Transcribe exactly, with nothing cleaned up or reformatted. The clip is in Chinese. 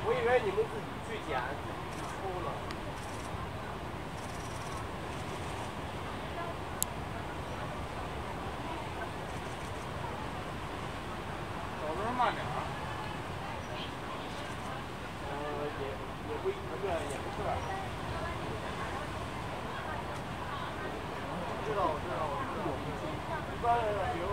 我以为你们自己去捡，自己去抽呢。 走路慢点儿。 呃，也也不不是也不是。知道我知道我知道。一般比如。